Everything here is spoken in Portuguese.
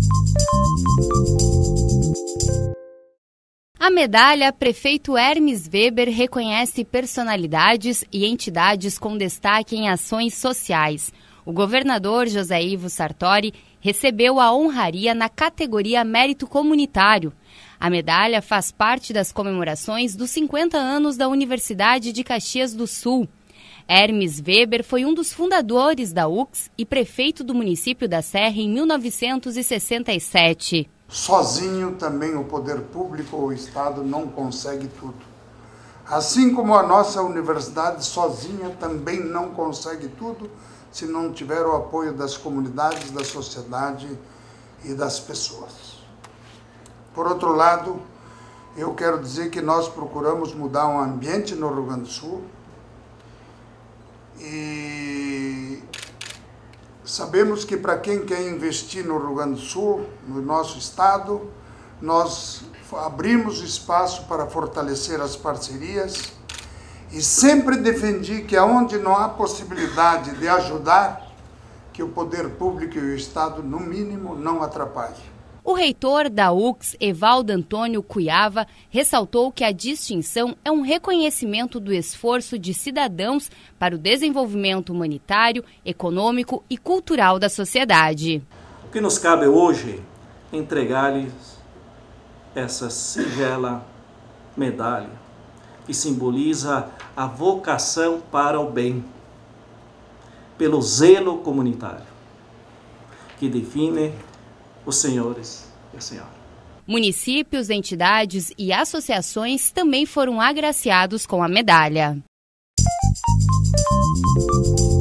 A medalha Prefeito Hermes Weber reconhece personalidades e entidades com destaque em ações sociais. O governador José Ivo Sartori recebeu a honraria na categoria Mérito Comunitário. A medalha faz parte das comemorações dos 50 anos da Universidade de Caxias do Sul. Hermes Weber foi um dos fundadores da UCS e prefeito do município da Serra em 1967. Sozinho também o poder público ou o Estado não consegue tudo. Assim como a nossa universidade sozinha também não consegue tudo se não tiver o apoio das comunidades, da sociedade e das pessoas. Por outro lado, eu quero dizer que nós procuramos mudar um ambiente no Rio Grande do Sul e sabemos que para quem quer investir no Rio Grande do Sul, no nosso estado, nós abrimos espaço para fortalecer as parcerias e sempre defendi que aonde não há possibilidade de ajudar, que o poder público e o Estado, no mínimo, não atrapalhem. O reitor da UCS, Evaldo Antônio Cuiava, ressaltou que a distinção é um reconhecimento do esforço de cidadãos para o desenvolvimento humanitário, econômico e cultural da sociedade. O que nos cabe hoje é entregar-lhes essa singela medalha, que simboliza a vocação para o bem, pelo zelo comunitário, que define os senhores e a senhora. Municípios, entidades e associações também foram agraciados com a medalha.